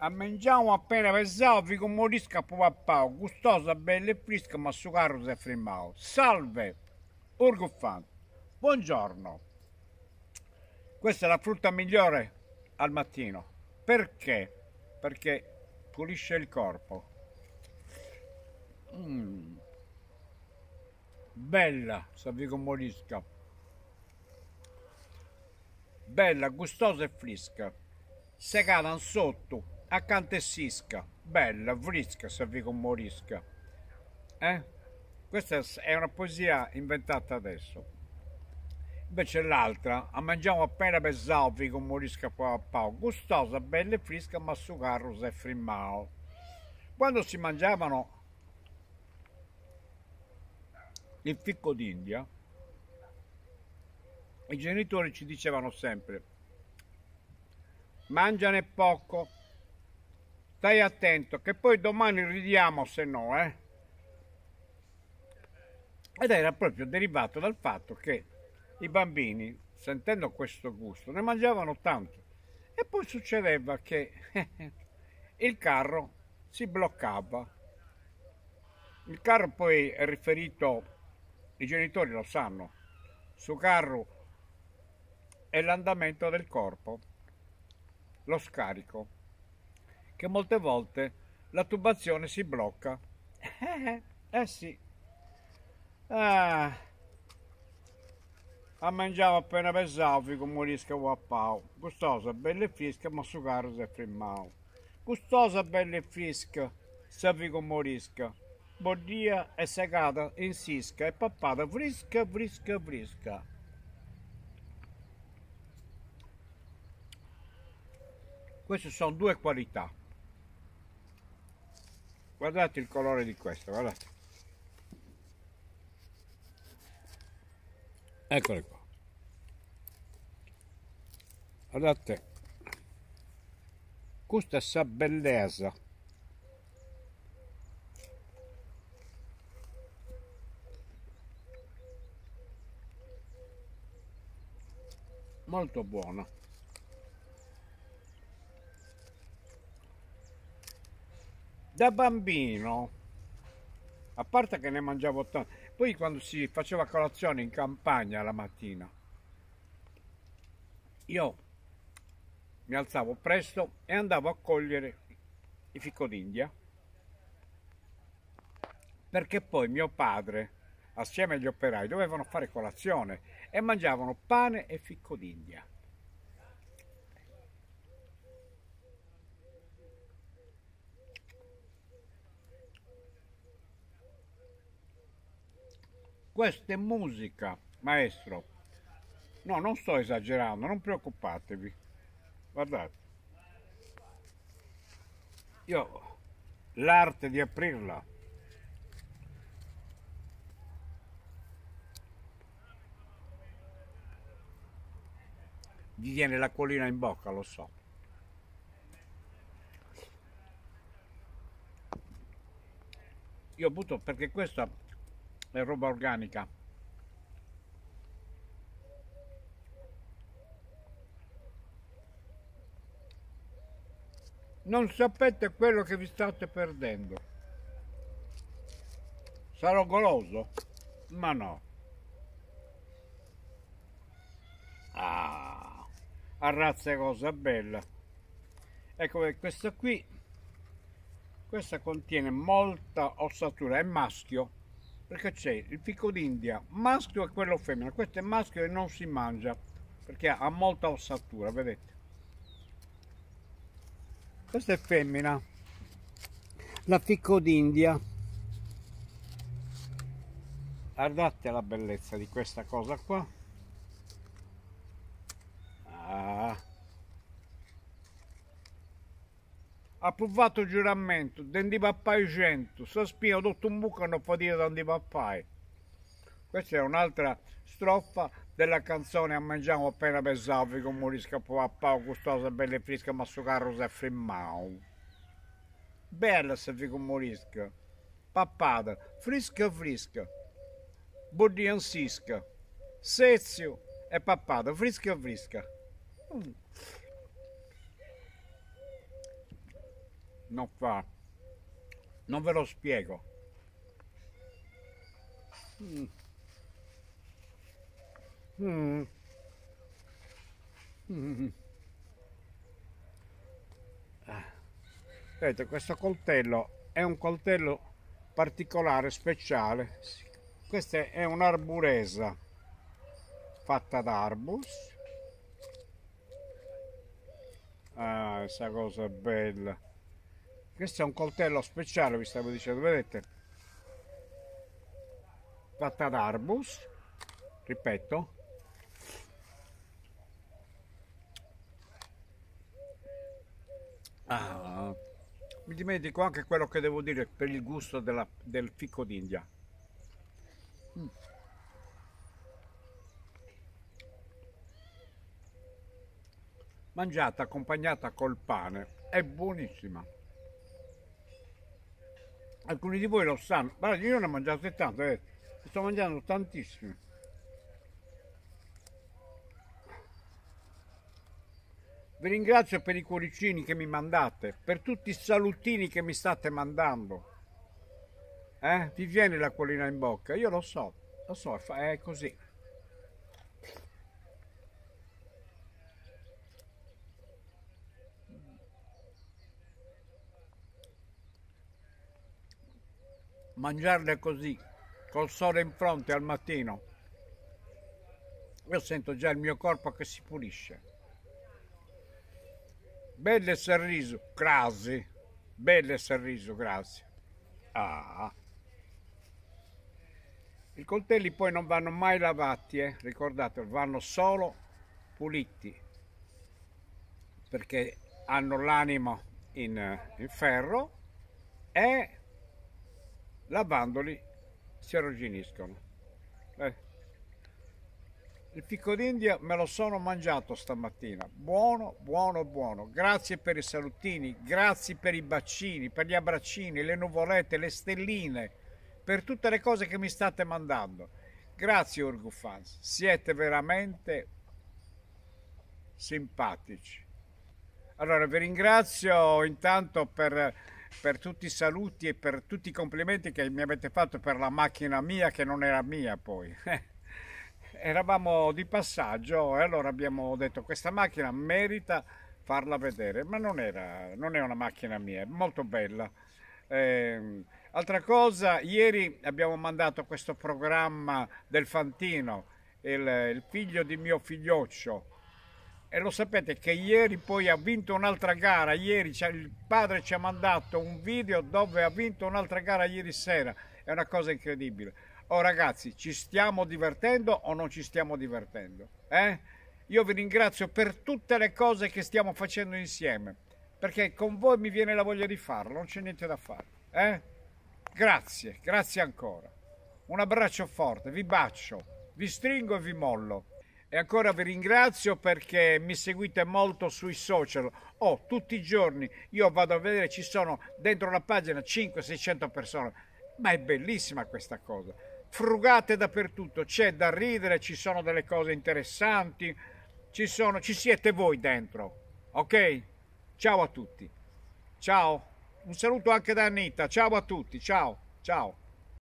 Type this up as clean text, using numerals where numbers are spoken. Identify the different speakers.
Speaker 1: A mangiamo appena pensavo con morisca papà, gustosa, bella e fresca, ma su carro si è fermato. Salve, Urguffan, buongiorno. Questa è la frutta migliore al mattino. Perché? Perché pulisce il corpo. Bella, se con morisca. Bella, gustosa e fresca. Secata sotto, accanto e sisca. Bella, fresca, se con morisca. Questa è una poesia inventata adesso. Invece l'altra, a mangiamo appena per salvi con morisca papà, gustosa, bella e fresca, ma su carro si è frimmao. Quando si mangiavano il ficco d'India, i genitori ci dicevano sempre: mangiane poco, stai attento che poi domani ridiamo se no, Ed era proprio derivato dal fatto che i bambini, sentendo questo gusto, ne mangiavano tanto. E poi succedeva che il carro si bloccava. Il carro poi è riferito, i genitori lo sanno, su carro è l'andamento del corpo, lo scarico, che molte volte la tubazione si blocca. Sì. A mangiare appena pensavo con morisca guappao. Gustosa, bella e fresca, ma su carro si è frimmao. Gustosa, bella e fresca, servi con morisca. Bordia è secata, insisca e pappata, fresca, fresca, fresca. Queste sono due qualità. Guardate il colore di questo, guardate. Eccole qua. Guardate. Questa è sa bellezza. Molto buona. Da bambino, a parte che ne mangiavo tanto, poi quando si faceva colazione in campagna la mattina, io mi alzavo presto e andavo a cogliere i fico d'India, perché poi mio padre, assieme agli operai, dovevano fare colazione e mangiavano pane e fico d'India. Questa è musica, maestro. No, non sto esagerando, non preoccupatevi. Guardate. Io l'arte di aprirla. Gli viene l'acquolina in bocca, lo so. Io butto perché questa è roba organica. Non sapete quello che vi state perdendo. Sarò goloso? Ma no. A razza cosa bella. Ecco che questa contiene molta ossatura, è maschio, perché c'è il fico d'India maschio e quello femmina. Questo è maschio e non si mangia, perché ha molta ossatura, vedete. Questa è femmina, la fico d'India. Guardate la bellezza di questa cosa qua. Ha provato il giuramento, dendi pappai 100, sospiro tutto un buco non può dire dendi pappai. Questa è un'altra strofa della canzone A mangiamo appena pensavo con morisca papà, gustosa, bella e fresca, ma su carro si è frimmao. Bella se vi con morisca, pappata, fresca fresca, bordiansisca, sezio e pappata, fresca fresca. non fa, non ve lo spiego. Mm. Mm. Mm. Vedete, questo coltello è un coltello particolare, speciale. Questa è un'arburesa fatta d'arbus. Ah, questa cosa è bella. Questo è un coltello speciale, vi stavo dicendo, vedete? Fatta d'arbus, ripeto. Ah, mi dimentico anche quello che devo dire per il gusto del fico d'India. Mm. Mangiata accompagnata col pane, è buonissima. Alcuni di voi lo sanno, ma io ne ho mangiate tante, sto mangiando tantissime. Vi ringrazio per i cuoricini che mi mandate, per tutti i salutini che mi state mandando. Vi viene l'acquolina in bocca? Io lo so, è così. Mangiarle così, col sole in fronte al mattino, io sento già il mio corpo che si pulisce. Belle sorriso, grazie. Belle sorriso, grazie. Ah. I coltelli poi non vanno mai lavati, ricordate, vanno solo puliti, perché hanno l'animo in ferro e lavandoli si arrugginiscono. Il fico d'India me lo sono mangiato stamattina, buono, buono, buono. Grazie per i salutini, grazie per i bacini, per gli abbraccini, le nuvolette, le stelline, per tutte le cose che mi state mandando. Grazie Urgufans, siete veramente simpatici. Allora vi ringrazio intanto per tutti i saluti e per tutti i complimenti che mi avete fatto per la macchina mia che non era mia poi. Eravamo di passaggio e allora abbiamo detto questa macchina merita farla vedere, ma non è una macchina mia, è molto bella. Altra cosa, ieri abbiamo mandato questo programma del Fantino, il figlio di mio figlioccio, e lo sapete che ieri poi ha vinto un'altra gara. Ieri il padre ci ha mandato un video dove ha vinto un'altra gara ieri sera, è una cosa incredibile. Oh ragazzi, ci stiamo divertendo o non ci stiamo divertendo? Io vi ringrazio per tutte le cose che stiamo facendo insieme, perché con voi mi viene la voglia di farlo, non c'è niente da fare. Grazie, grazie ancora. Un abbraccio forte, vi bacio, vi stringo e vi mollo. E ancora vi ringrazio perché mi seguite molto sui social. Tutti i giorni io vado a vedere, ci sono dentro la pagina 500-600 persone. Ma è bellissima questa cosa. Frugate dappertutto, c'è da ridere, ci sono delle cose interessanti, ci siete voi dentro, ok? Ciao a tutti, ciao, un saluto anche da Anita, ciao a tutti, ciao, ciao.